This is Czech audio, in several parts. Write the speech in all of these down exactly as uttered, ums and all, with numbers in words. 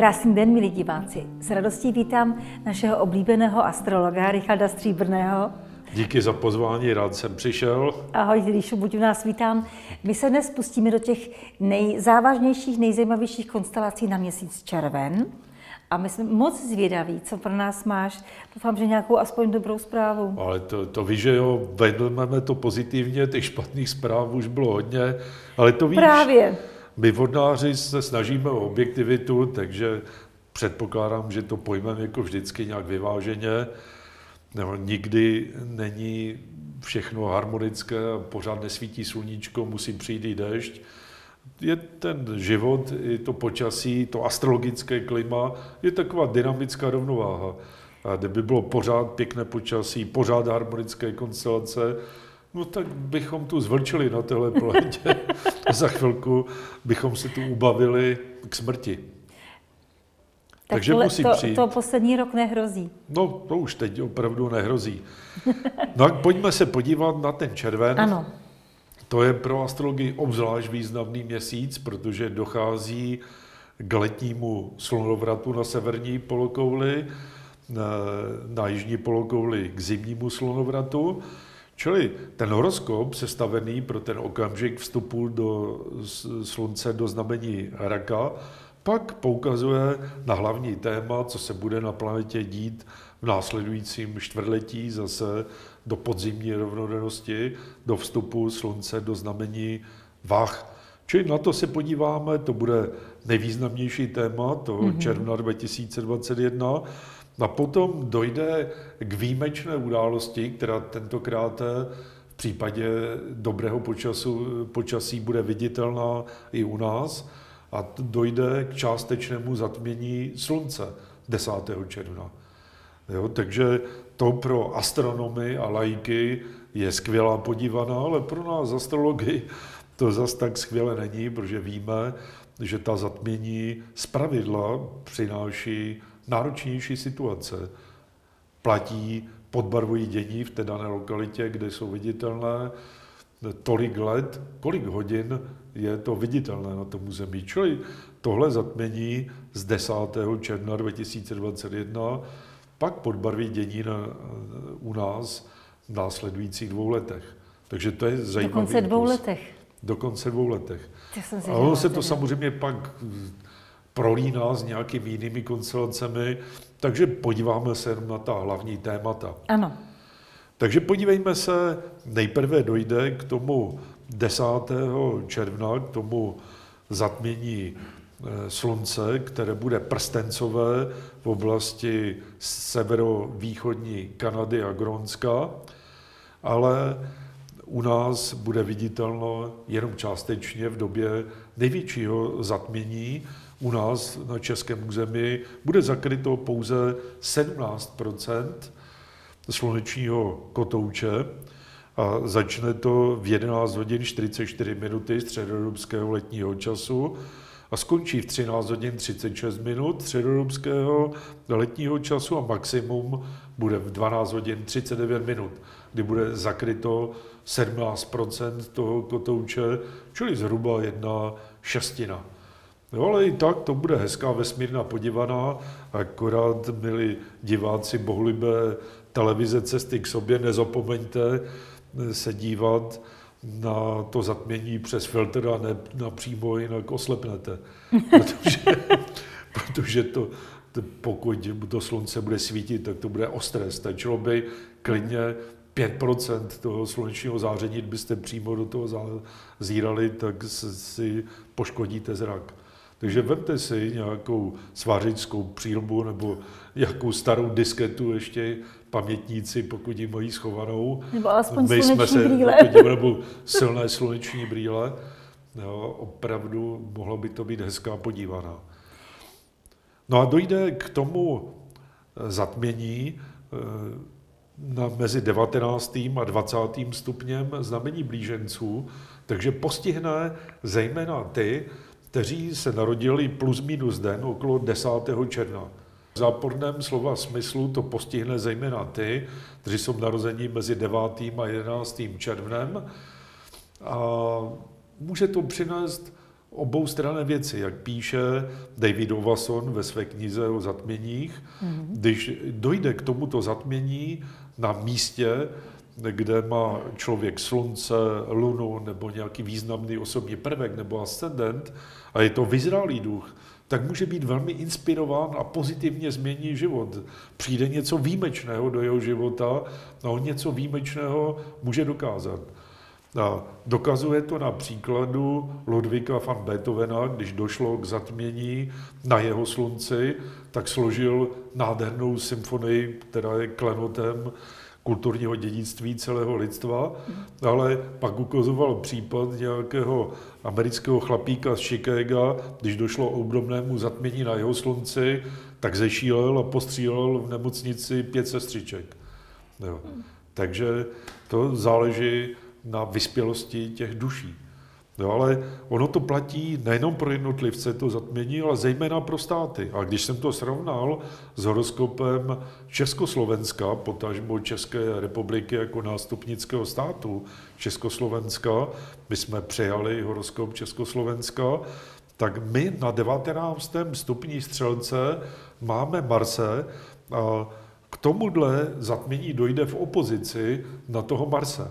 Krásný den, milí diváci. S radostí vítám našeho oblíbeného astrologa Richarda Stříbrného. Díky za pozvání, rád jsem přišel. Ahoj, Ríšu, buď u nás vítám. My se dnes pustíme do těch nejzávažnějších, nejzajímavějších konstelací na měsíc červen. A my jsme moc zvědaví, co pro nás máš. Doufám, že nějakou aspoň dobrou zprávu. Ale to, to víš, že jo, vedeme to pozitivně, těch špatných zpráv už bylo hodně, ale to víš, Právě. My vodnáři se snažíme o objektivitu, takže předpokládám, že to pojmeme jako vždycky nějak vyváženě. No, nikdy není všechno harmonické a pořád nesvítí sluníčko, musí přijít i déšť. Je ten život, i to počasí, to astrologické klima, je taková dynamická rovnováha. A kdyby bylo pořád pěkné počasí, pořád harmonické konstelace, no tak bychom tu zvlčili na téhle planetě a za chvilku bychom se tu ubavili k smrti. Tak Takže tohle, musí to, přijít. To poslední rok nehrozí. No, to už teď opravdu nehrozí. No a pojďme se podívat na ten červen. Ano. To je pro astrologii obzvlášť významný měsíc, protože dochází k letnímu slunovratu na severní polokouli, na jižní polokouli k zimnímu slunovratu. Čili ten horoskop sestavený pro ten okamžik vstupu do slunce do znamení Raka pak poukazuje na hlavní téma, co se bude na planetě dít v následujícím čtvrtletí zase do podzimní rovnodennosti, do vstupu slunce do znamení Vah. Čili na to se podíváme, to bude nejvýznamnější téma toho mm-hmm. června dva tisíce dvacet jedna. A potom dojde k výjimečné události, která tentokrát v případě dobrého počasu, počasí bude viditelná i u nás, a dojde k částečnému zatmění slunce desátého června. Jo, takže to pro astronomy a laiky je skvělá podívaná, ale pro nás astrology to zas tak skvěle není, protože víme, že ta zatmění zpravidla přináší náročnější situace. Platí, podbarvují dění v té dané lokalitě, kde jsou viditelné tolik let, kolik hodin je to viditelné na tom území. Čili tohle zatmění z desátého června dva tisíce dvacet jedna pak podbarví dění na, u nás v následujících dvou letech. Takže to je zajímavé. Dokonce dvou letech. Dokonce dvou letech. A ono se to samozřejmě pak prolíná s nějakými jinými konstelacemi, takže podíváme se na ta hlavní témata. Ano. Takže podívejme se, nejprve dojde k tomu desátého června, k tomu zatmění slunce, které bude prstencové v oblasti severovýchodní Kanady a Grónska, ale u nás bude viditelno jenom částečně v době největšího zatmění. U nás na českém území bude zakryto pouze sedmnáct procent slunečního kotouče a začne to v jedenáct hodin čtyřicet čtyři minuty středoevropského letního času a skončí v třináct hodin třicet šest minut středoevropského letního času a maximum bude v dvanáct hodin třicet devět minut, kdy bude zakryto sedmnáct procent toho kotouče, čili zhruba jedna šestina. No, ale i tak to bude hezká vesmírná podívaná, akorát, milí diváci bohulibé televize Cesty k sobě, nezapomeňte se dívat na to zatmění přes filtr a ne napřímo, jinak oslepnete. Protože, protože to, to, pokud to slunce bude svítit, tak to bude ostré. Stačilo by klidně pět procent toho slunečního záření, kdybyste přímo do toho zírali, tak si poškodíte zrak. Takže vemte si nějakou svářickou přílbu nebo nějakou starou disketu ještě pamětníci, pokud ji mají schovanou. Nebo alespoň My sluneční jsme se, brýle. Nebo silné sluneční brýle. Jo, opravdu mohlo by to být hezká podívaná. No a dojde k tomu zatmění na mezi devatenáctým a dvacátým stupněm znamení blíženců, takže postihne zejména ty, kteří se narodili plus minus den okolo desátého června. V záporném slova smyslu to postihne zejména ty, kteří jsou narození mezi devátým a jedenáctým červnem. A může to přinést oboustranné věci, jak píše David Ovason ve své knize o zatměních. Mm-hmm. Když dojde k tomuto zatmění na místě, kde má člověk slunce, lunu nebo nějaký významný osobní prvek nebo ascendent a je to vyzrálý duch, tak může být velmi inspirován a pozitivně změní život. Přijde něco výjimečného do jeho života a on něco výjimečného může dokázat. A dokazuje to na příkladu Ludwiga van Beethovena, když došlo k zatmění na jeho slunci, tak složil nádhernou symfonii, která je klenotem kulturního dědictví celého lidstva, ale pak ukazoval případ nějakého amerického chlapíka z Chicaga, když došlo k obdobnému zatmění na jeho slunci, tak zešílel a postřílel v nemocnici pět sestřiček. Jo. Takže to záleží na vyspělosti těch duší. No, ale ono to platí nejenom pro jednotlivce, to zatmění, ale zejména pro státy. A když jsem to srovnal s horoskopem Československa, potažmo České republiky jako nástupnického státu Československa, my jsme přijali horoskop Československa, tak my na devatenáctém stupni Střelce máme Marse a k tomuhle zatmění dojde v opozici na toho Marse.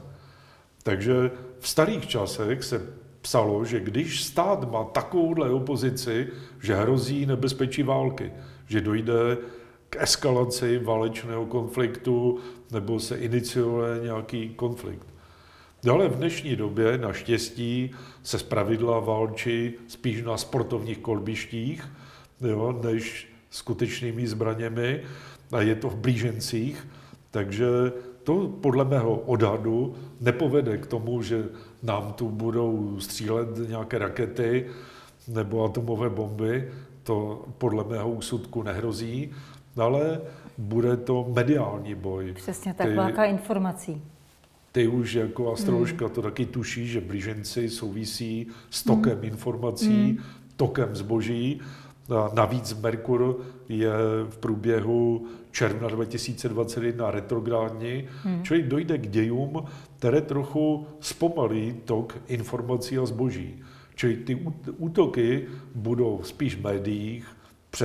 Takže v starých časech se psalo, že když stát má takovouhle opozici, že hrozí nebezpečí války, že dojde k eskalaci válečného konfliktu nebo se iniciuje nějaký konflikt. Ale v dnešní době naštěstí se zpravidla válčí spíš na sportovních kolbištích, jo, než skutečnými zbraněmi a je to v blížencích, takže to podle mého odhadu nepovede k tomu, že nám tu budou střílet nějaké rakety nebo atomové bomby, to podle mého úsudku nehrozí, ale bude to mediální boj. Přesně tak, válka informací. Ty už jako astroložka hmm. to taky tuší, že blíženci souvisí s tokem hmm. informací, hmm. tokem zboží. A navíc Merkur je v průběhu června dva tisíce dvacet jedna retrográdní, hmm. čili dojde k dějům, které trochu zpomalí tok informací a zboží. Čili ty útoky budou spíš v médiích,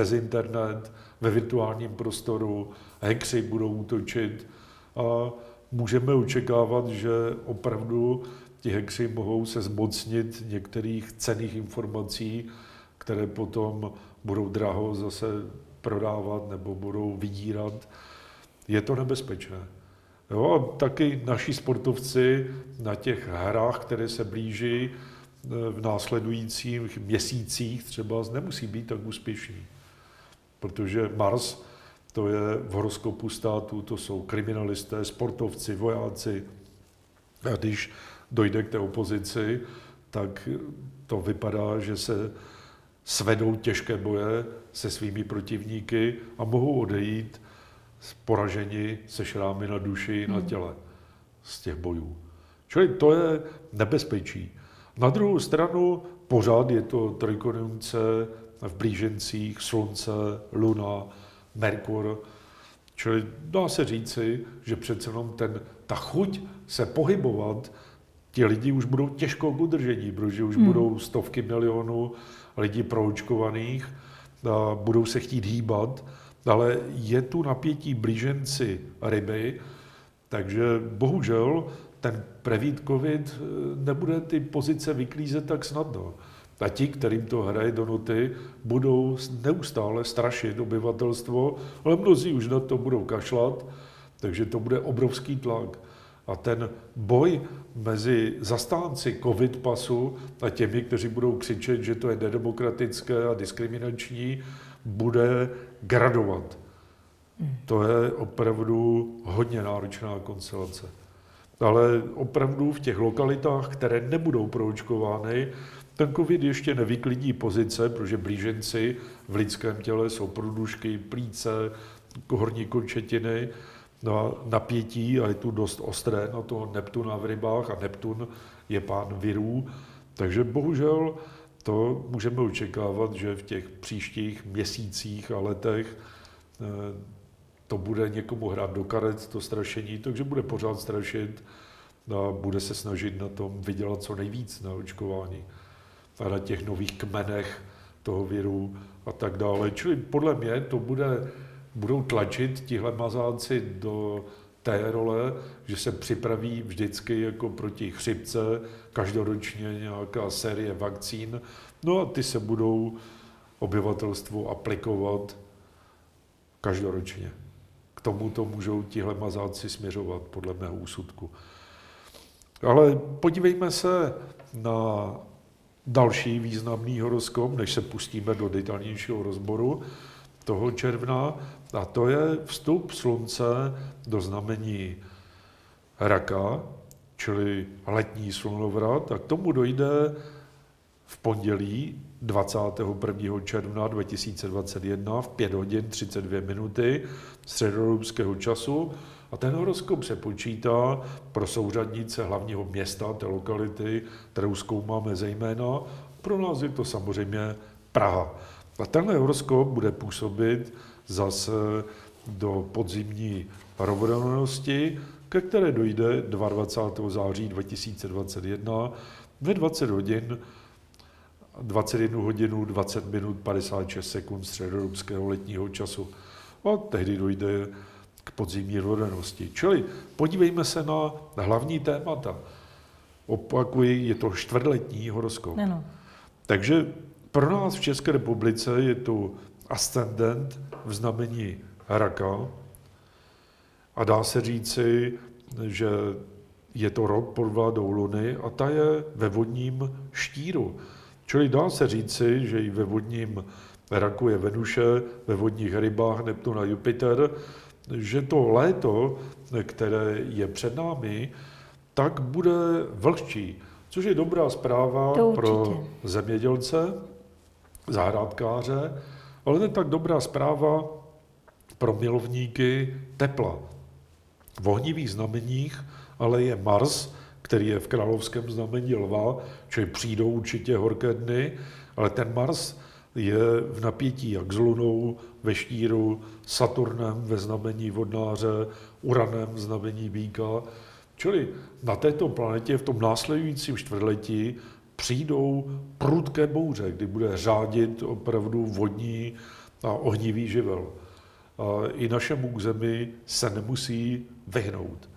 přes internet, ve virtuálním prostoru, hackři budou útočit a můžeme očekávat, že opravdu ti hackři mohou se zmocnit některých cenných informací, které potom budou draho zase prodávat nebo budou vydírat. Je to nebezpečné. Jo, a taky naši sportovci na těch hrách, které se blíží v následujících měsících třeba nemusí být tak úspěšní. Protože Mars, to je v horoskopu státu, to jsou kriminalisté, sportovci, vojáci. A když dojde k té opozici, tak to vypadá, že se svedou těžké boje se svými protivníky a mohou odejít poraženi se šrámy na duši i na těle z těch bojů. Čili to je nebezpečí. Na druhou stranu pořád je to trojkonjunkce v blížencích, slunce, luna, Merkur. Čili dá se říci, že přece jenom ten, ta chuť se pohybovat, ti lidi už budou těžko k udržení, protože už hmm. budou stovky milionů lidí proočkovaných, a budou se chtít hýbat, ale je tu napětí blíženci ryby, takže bohužel ten prevít covid nebude ty pozice vyklízet tak snadno. A ti, kterým to hraje do noty, budou neustále strašit obyvatelstvo, ale mnozí už na to budou kašlat, takže to bude obrovský tlak. A ten boj mezi zastánci covid pasu a těmi, kteří budou křičet, že to je nedemokratické a diskriminační, bude gradovat. To je opravdu hodně náročná konstelace. Ale opravdu v těch lokalitách, které nebudou proočkovány, ten covid ještě nevyklidí pozice, protože blíženci v lidském těle jsou průdušky, plíce, horní končetiny, na napětí a je tu dost ostré na toho Neptuna v rybách a Neptun je pán virů. Takže bohužel to můžeme očekávat, že v těch příštích měsících a letech to bude někomu hrát do karet, to strašení, takže bude pořád strašit a bude se snažit na tom vydělat co nejvíc na očkování. a na těch nových kmenech toho viru a tak dále. Čili podle mě to bude, budou tlačit tihle mazánci do té role, že se připraví vždycky jako proti chřipce, každoročně nějaká série vakcín, no a ty se budou obyvatelstvu aplikovat každoročně. K tomu to můžou tihle mazánci směřovat, podle mého úsudku. Ale podívejme se na další významný horoskop, než se pustíme do detailnějšího rozboru toho června, a to je vstup slunce do znamení Raka, čili letní slunovrat, a k tomu dojde v pondělí dvacátého prvního června dva tisíce dvacet jedna v pět hodin třicet dvě minuty středoevropského času. A ten horoskop se počítá pro souřadnice hlavního města, té lokality, kterou zkoumáme zejména. Pro nás je to samozřejmě Praha. A tenhle horoskop bude působit zase do podzimní rovnodennosti, ke které dojde dvacátého druhého září dva tisíce dvacet jedna ve dvacet hodin, dvacet jedna hodin dvacet minut padesát šest sekund středoevropského letního času. A tehdy dojde k podzimní rovnodennosti. Čili podívejme se na hlavní témata. Opakuji, je to čtvrtletní horoskop. Ano. Takže pro nás v České republice je to ascendent v znamení Raka a dá se říci, že je to rok pod vládou Luny a ta je ve vodním štíru. Čili dá se říci, že i ve vodním Raku je Venuše, ve vodních rybách Neptun a Jupiter, že to léto, které je před námi, tak bude vlhčí, což je dobrá zpráva pro zemědělce, zahrádkáře, ale ne tak dobrá zpráva pro milovníky tepla. V ohnivých znameních ale je Mars, který je v královském znamení Lva, čili přijdou určitě horké dny, ale ten Mars je v napětí jak s Lunou ve štíru, Saturnem ve znamení vodnáře, Uranem v znamení Býka. Čili na této planetě v tom následujícím čtvrtletí přijdou prudké bouře, kdy bude řádit opravdu vodní a ohnivý živel. A i našemu území se nemusí vyhnout.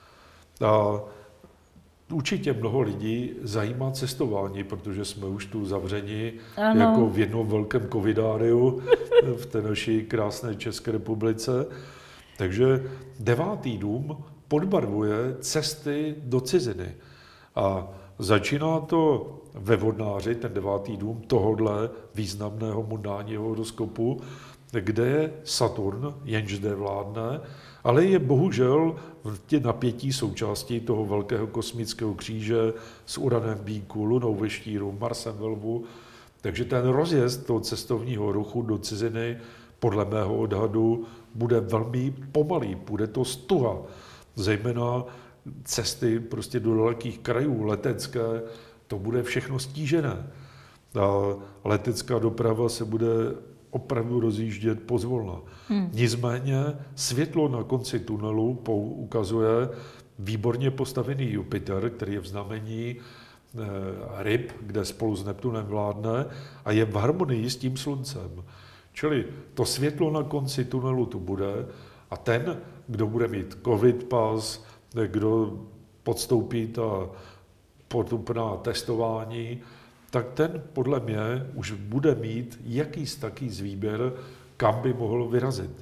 A určitě mnoho lidí zajímá cestování, protože jsme už tu zavřeni ano. jako v jednom velkém covidáriu v té naší krásné České republice. Takže devátý dům podbarvuje cesty do ciziny. A začíná to ve vodnáři, ten devátý dům tohodle významného mundánního horoskopu, kde je Saturn, jenž zde vládne, ale je bohužel v tě napětí součástí toho velkého kosmického kříže s Uranem Býku, Lunou ve štíru, Marsem ve Lvu. Takže ten rozjezd toho cestovního ruchu do ciziny podle mého odhadu bude velmi pomalý, bude to stuha, zejména cesty prostě do dalekých krajů, letecké, to bude všechno stížené. A letecká doprava se bude opravdu rozjíždět pozvolna. Hmm. Nicméně světlo na konci tunelu ukazuje výborně postavený Jupiter, který je v znamení ryb, kde spolu s Neptunem vládne a je v harmonii s tím sluncem. Čili to světlo na konci tunelu tu bude a ten, kdo bude mít covid pas, kdo podstoupí ta potupná testování, tak ten podle mě už bude mít jakýsi taký výběr, kam by mohl vyrazit.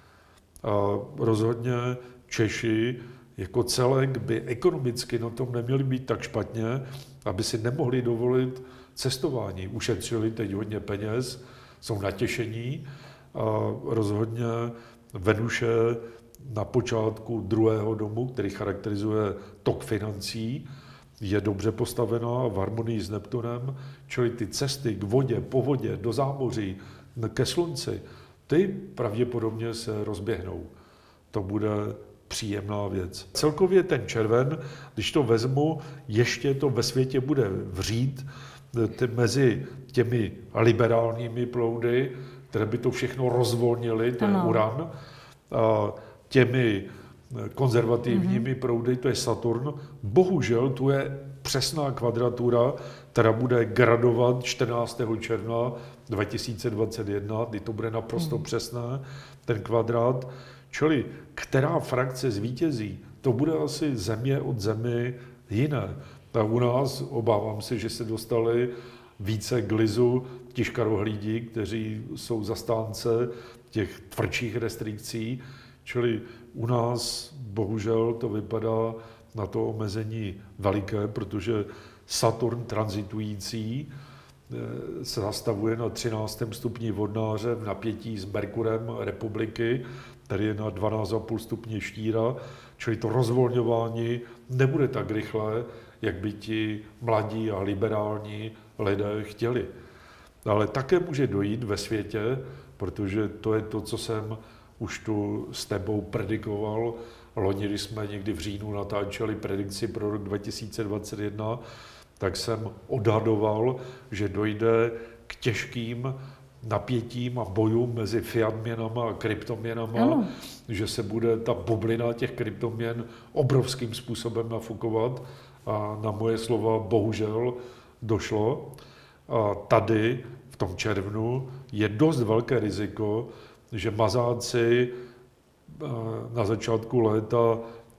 A rozhodně Češi jako celek by ekonomicky na tom neměli být tak špatně, aby si nemohli dovolit cestování. Ušetřili teď hodně peněz, jsou natěšení a rozhodně Venuše na počátku druhého domu, který charakterizuje tok financí, je dobře postavená v harmonii s Neptunem, čili ty cesty k vodě, po vodě, do zámoří, ke slunci, ty pravděpodobně se rozběhnou. To bude příjemná věc. Celkově ten červen, když to vezmu, ještě to ve světě bude vřít ty, mezi těmi liberálními proudy, které by to všechno rozvolnily, to je Uran, a těmi konzervativními mm-hmm. proudy, to je Saturn. Bohužel tu je přesná kvadratura, která bude gradovat čtrnáctého června dva tisíce dvacet jedna, kdy to bude naprosto hmm. přesné, ten kvadrát. Čili která frakce zvítězí, to bude asi země od zemi jiné. Tak u nás obávám se, že se dostali více k lizu ti škarohlídi, kteří jsou zastánce těch tvrdších restrikcí, čili u nás bohužel to vypadá na to omezení veliké, protože Saturn tranzitující se zastavuje na třináctém stupni vodnáře v napětí s Merkurem republiky, tady je na dvanáct celá pět stupně štíra, čili to rozvolňování nebude tak rychlé, jak by ti mladí a liberální lidé chtěli. Ale také může dojít ve světě, protože to je to, co jsem už tu s tebou predikoval. Loni, když jsme někdy v říjnu natáčeli predikci pro rok dva tisíce dvacet jedna, tak jsem odhadoval, že dojde k těžkým napětím a bojům mezi fiat měnama a kryptoměnama, ano. že se bude ta bublina těch kryptoměn obrovským způsobem nafukovat a na moje slova bohužel došlo. A tady v tom červnu je dost velké riziko, že mazáci na začátku léta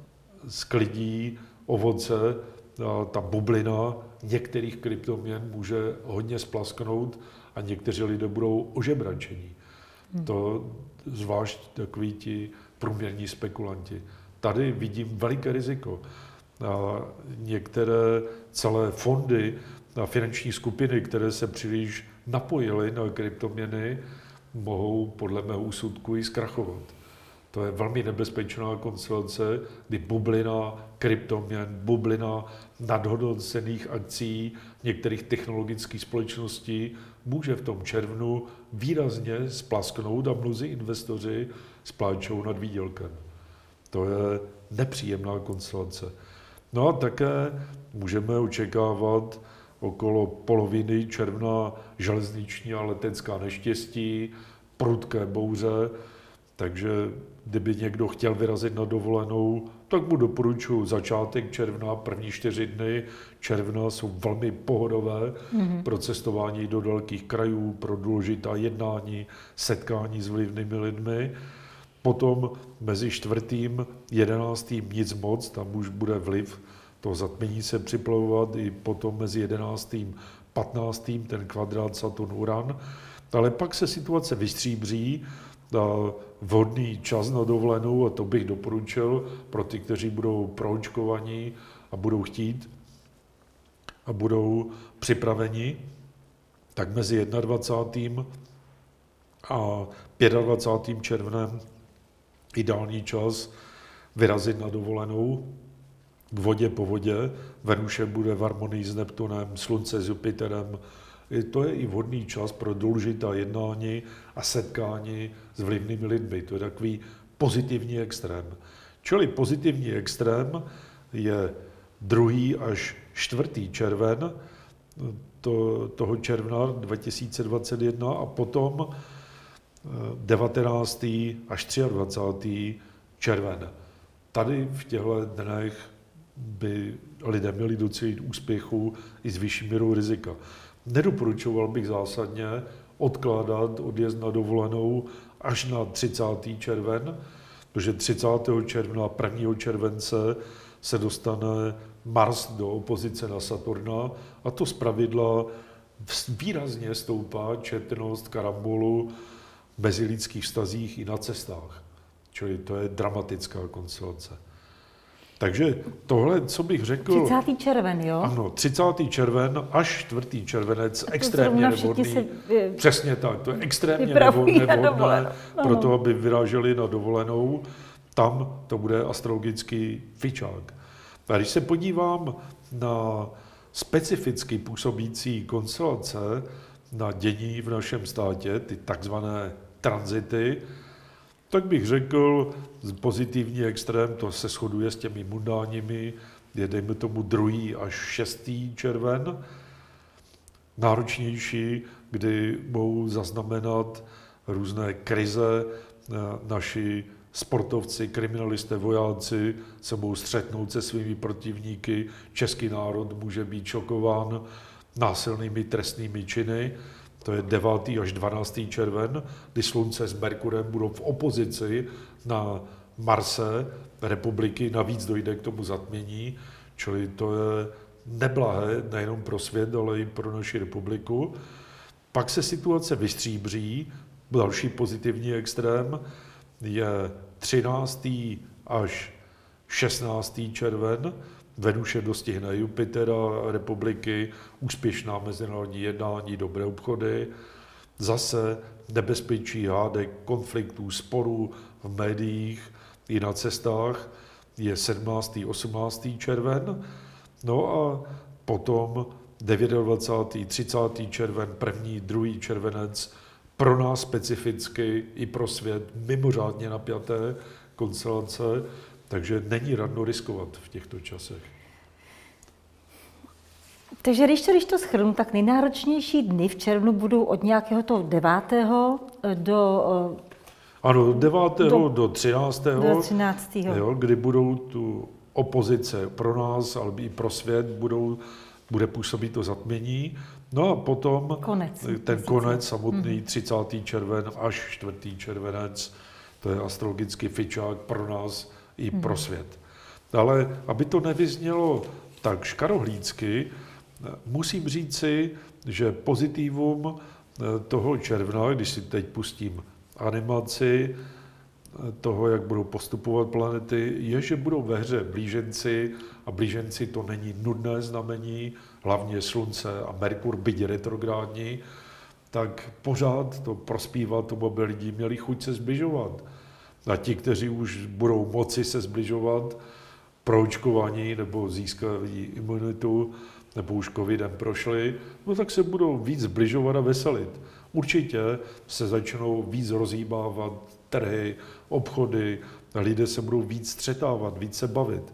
sklidí ovoce, a ta bublina některých kryptoměn může hodně splasknout a někteří lidé budou ožebračení. Hmm. To zvlášť takoví ti průměrní spekulanti. Tady vidím veliké riziko. A některé celé fondy a finanční skupiny, které se příliš napojily na kryptoměny, mohou podle mého úsudku i zkrachovat. To je velmi nebezpečná konstelace, kdy bublina kryptoměn, bublina nadhodnocených akcí některých technologických společností může v tom červnu výrazně splasknout a mnozí investoři spláčou nad výdělkem. To je nepříjemná konstelace. No a také můžeme očekávat okolo poloviny června železniční a letecká neštěstí, prudké bouře, takže kdyby někdo chtěl vyrazit na dovolenou, tak mu doporučuji začátek června, první čtyři dny června jsou velmi pohodové mm-hmm. pro cestování do dalekých krajů, pro důležitá jednání, setkání s vlivnými lidmi. Potom mezi čtvrtým, jedenáctým nic moc, tam už bude vliv toho zatmění se připlavovat, i potom mezi jedenáctým, patnáctým ten kvadrát Saturn-Uran. Ale pak se situace vystříbří, vhodný čas na dovolenou, a to bych doporučil pro ty, kteří budou proočkovaní a budou chtít a budou připraveni, tak mezi jednadvacátým a dvacátým pátým červnem ideální čas vyrazit na dovolenou k vodě po vodě. Venuše bude v harmonii s Neptunem, Slunce s Jupiterem. To je i vhodný čas pro důležitá jednání a setkání s vlivnými lidmi. To je takový pozitivní extrém. Čili pozitivní extrém je druhý až čtvrtý červen to, toho června dva tisíce dvacet jedna a potom devatenáctý až dvacátý třetí červen. Tady v těchto dnech by lidé měli docílit úspěchu i s vyšší mírou rizika. Nedoporučoval bych zásadně odkládat odjezd na dovolenou až na třicátý červen, protože třicátého června, prvního července se dostane Mars do opozice na Saturna a to zpravidla výrazně stoupá četnost karambolu v mezilidských vztazích i na cestách. Čili to je dramatická konstelace. Takže tohle, co bych řekl... třicátý červen, jo? Ano, třicátý červen až čtvrtý červenec, extrémně nevhodný. Se... Přesně tak, to je extrémně nevhodné pro to, aby vyráželi na dovolenou. Tam to bude astrologický fičák. A když se podívám na specificky působící konstelace, na dění v našem státě, ty takzvané tranzity, tak bych řekl, pozitivní extrém, to se shoduje s těmi mundánními, je dejme tomu druhý až šestý červen. Náročnější, kdy mohou zaznamenat různé krize naši sportovci, kriminalisté, vojáci se budou střetnout se svými protivníky, český národ může být šokován násilnými trestnými činy. To je devátý až dvanáctý červen, kdy Slunce s Merkurem budou v opozici na Marse republiky, navíc dojde k tomu zatmění, čili to je neblahé nejenom pro svět, ale i pro naši republiku. Pak se situace vystříbří, další pozitivní extrém je třináctý až šestnáctý červen, Venuše dostihne Jupitera republiky, úspěšná mezinárodní jednání, dobré obchody, zase nebezpečí hádek, konfliktů, sporů v médiích i na cestách je sedmnáctý osmnáctý červen, no a potom dvacátý devátý třicátý červen, první, druhý červenec, pro nás specificky i pro svět mimořádně napjaté konstelace, takže není radno riskovat v těchto časech. Takže když to, když to shrnu, tak nejnáročnější dny v červnu budou od nějakého toho devátého do... Ano, devátého do, do třináctého. Do třináctého. Jo, kdy budou tu opozice pro nás, ale i pro svět budou, bude působit to zatmění. No a potom konec, ten měsíce. konec samotný třicátý červen až čtvrtý červenec, to je astrologický fičák pro nás i hmm. pro svět. Ale aby to nevyznělo tak škarohlídsky, musím říci, že pozitivum toho června, když si teď pustím animaci toho, jak budou postupovat planety, je, že budou ve hře blíženci a blíženci to není nudné znamení, hlavně Slunce a Merkur, byť retrográdní, tak pořád to prospívá tomu, aby lidi měli chuť se zbližovat. A ti, kteří už budou moci se zbližovat, proočkovaní nebo získají imunitu, nebo už covidem prošli, no tak se budou víc zbližovat a veselit. Určitě se začnou víc rozhýbávat trhy, obchody, lidé se budou víc střetávat, víc se bavit.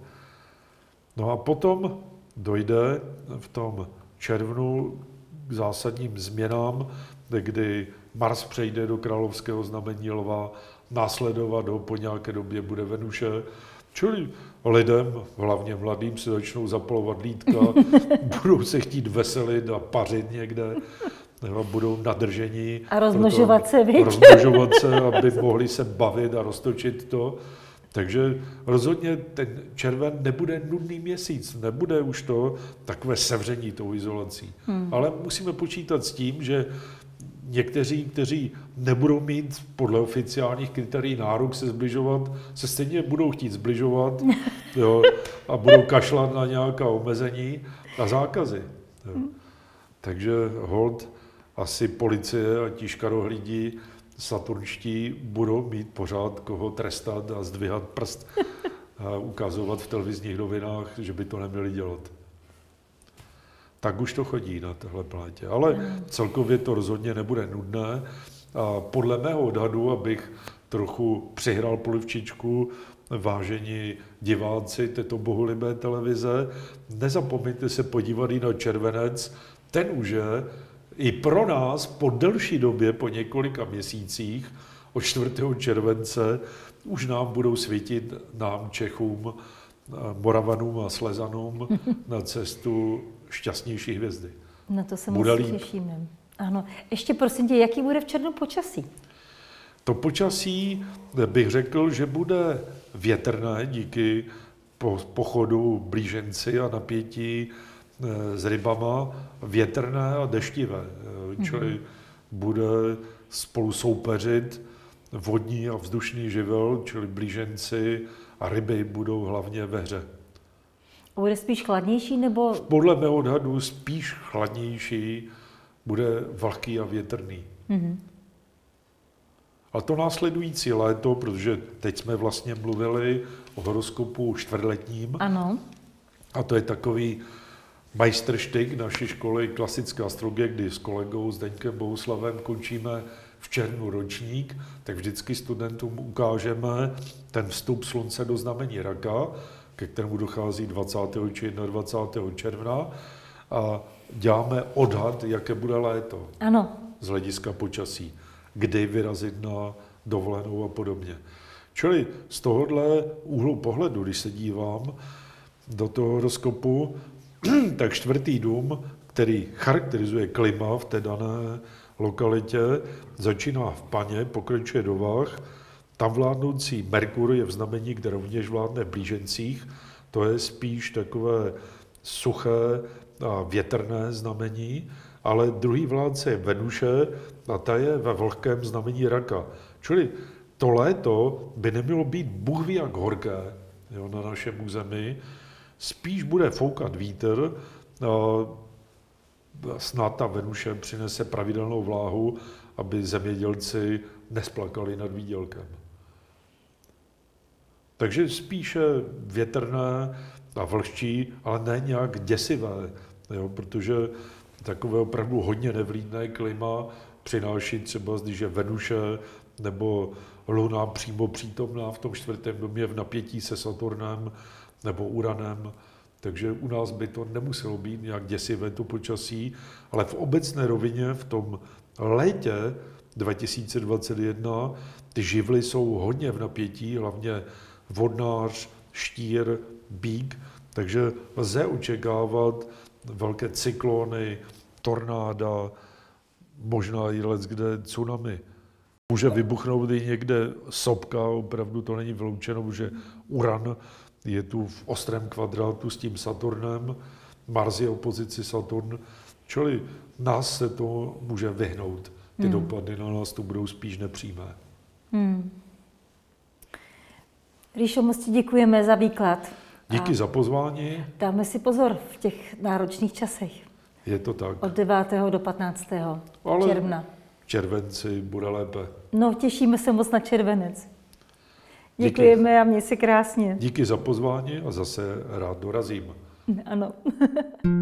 No a potom dojde v tom červnu k zásadním změnám, kdy Mars přejde do královského znamení Lva, následovat ho po nějaké době bude Venuše, čili lidem, hlavně mladým, se začnou zapalovat lítka, budou se chtít veselit a pařit někde, a budou nadržení. A rozmnožovat se, víš? Rozmnožovat se, aby mohli se bavit a roztočit to. Takže rozhodně ten červen nebude nudný měsíc, nebude už to takové sevření tou izolací. Hmm. Ale musíme počítat s tím, že někteří, kteří nebudou mít podle oficiálních kritérií nárok se zbližovat, se stejně budou chtít zbližovat jo, a budou kašlat na nějaká omezení a zákazy. Jo. Takže hold asi policie a ti škarohlídi saturnští budou mít pořád koho trestat a zdvihat prst a ukazovat v televizních novinách, že by to neměli dělat. Tak už to chodí na téhle planetě. Ale celkově to rozhodně nebude nudné. A podle mého odhadu, abych trochu přihrál polivčičku, vážení diváci této bohulibé televize, nezapomeňte se podívat i na červenec. Ten už je i pro nás po delší době, po několika měsících, od čtvrtého července, už nám budou svítit, nám Čechům, Moravanům a Slezanům na cestu šťastnější hvězdy. Na to se moc těšíme. Ano. Ještě prosím tě, jaký bude v červnu počasí? To počasí bych řekl, že bude větrné díky pochodu blíženci a napětí s rybama, větrné a deštivé. Čili mm-hmm. bude spolu soupeřit vodní a vzdušný živel, čili blíženci a ryby budou hlavně ve hře. Bude spíš chladnější nebo? Podle mého odhadu spíš chladnější, bude vlhký a větrný. Mm-hmm. A to následující léto, protože teď jsme vlastně mluvili o horoskopu čtvrtletním. Ano. A to je takový majstrštyk naší školy klasické astrologie, kdy s kolegou Zdeňkem Bohuslavem končíme v červnu ročník, tak vždycky studentům ukážeme ten vstup Slunce do znamení Raka, ke kterému dochází dvacátého či dvacátého prvního června a děláme odhad, jaké bude léto. Ano. Z hlediska počasí, kdy vyrazit na dovolenou a podobně. Čili z tohohle úhlu pohledu, když se dívám do toho horoskopu, tak čtvrtý dům, který charakterizuje klima v té dané lokalitě, začíná v Paně, pokračuje do Vah, tam vládnoucí Merkur je v znamení, kde rovněž vládne v Blížencích, to je spíš takové suché a větrné znamení, ale druhý vládce je Venuše a ta je ve vlhkém znamení Raka. Čili to léto by nemělo být bůh ví jak horké, jo, na našem území, spíš bude foukat vítr, a snad ta Venuše přinese pravidelnou vláhu, aby zemědělci nesplakali nad výdělkem. Takže spíše větrné a vlhčí, ale ne nějak děsivé, jo, protože takové opravdu hodně nevlídné klima přináší třeba, když je Venuše nebo Luna přímo přítomná v tom čtvrtém domě v napětí se Saturnem nebo Uranem. Takže u nás by to nemuselo být nějak děsivé to počasí, ale v obecné rovině v tom létě dva tisíce dvacet jedna ty živly jsou hodně v napětí, hlavně vodnář, štír, bík, takže lze očekávat velké cyklony, tornáda, možná i leckde tsunami. Může vybuchnout i někde sopka, opravdu to není vyloučeno, že Uran je tu v ostrém kvadrátu s tím Saturnem, Mars je opozici Saturn, čili nás se to může vyhnout. Ty hmm. dopady na nás to budou spíš nepřímé. Hmm. Ríšo, moc ti děkujeme za výklad. Díky A za pozvání. Dáme si pozor v těch náročných časech. Je to tak. Od devátého do patnáctého Ale června. v červenci bude lépe. No, těšíme se moc na červenec. Děkujeme Díky. A měj se krásně. Díky za pozvání a zase rád dorazím. Ano.